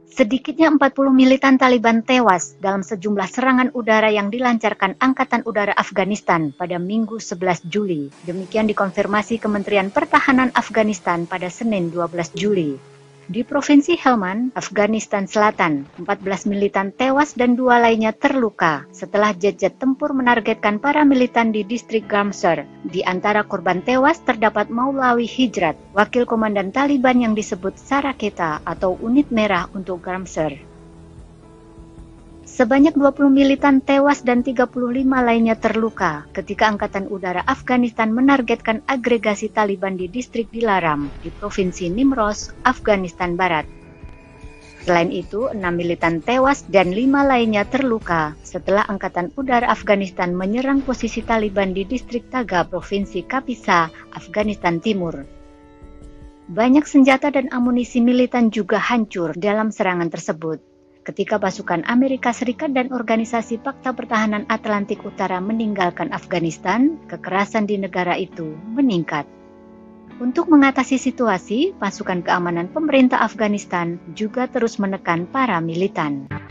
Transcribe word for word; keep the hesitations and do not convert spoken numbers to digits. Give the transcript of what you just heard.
Sedikitnya empat puluh militan Taliban tewas dalam sejumlah serangan udara yang dilancarkan Angkatan Udara Afghanistan pada Minggu sebelas Juli. Demikian dikonfirmasi Kementerian Pertahanan Afghanistan pada Senin dua belas Juli. Di Provinsi Helmand, Afghanistan Selatan, empat belas militan tewas dan dua lainnya terluka setelah jet-jet tempur menargetkan para militan di distrik Gamsar. Di antara korban tewas terdapat Maulawi Hijrat, wakil komandan Taliban yang disebut Saraketa atau Unit Merah untuk Gamsar. Sebanyak dua puluh militan tewas dan tiga puluh lima lainnya terluka ketika Angkatan Udara Afghanistan menargetkan agregasi Taliban di distrik Dilaram di Provinsi Nimroz, Afghanistan Barat. Selain itu, enam militan tewas dan lima lainnya terluka setelah Angkatan Udara Afghanistan menyerang posisi Taliban di distrik Taga, Provinsi Kapisa, Afghanistan Timur. Banyak senjata dan amunisi militan juga hancur dalam serangan tersebut. Ketika pasukan Amerika Serikat dan Organisasi Pakta Pertahanan Atlantik Utara meninggalkan Afghanistan, kekerasan di negara itu meningkat. Untuk mengatasi situasi, pasukan keamanan pemerintah Afghanistan juga terus menekan para militan.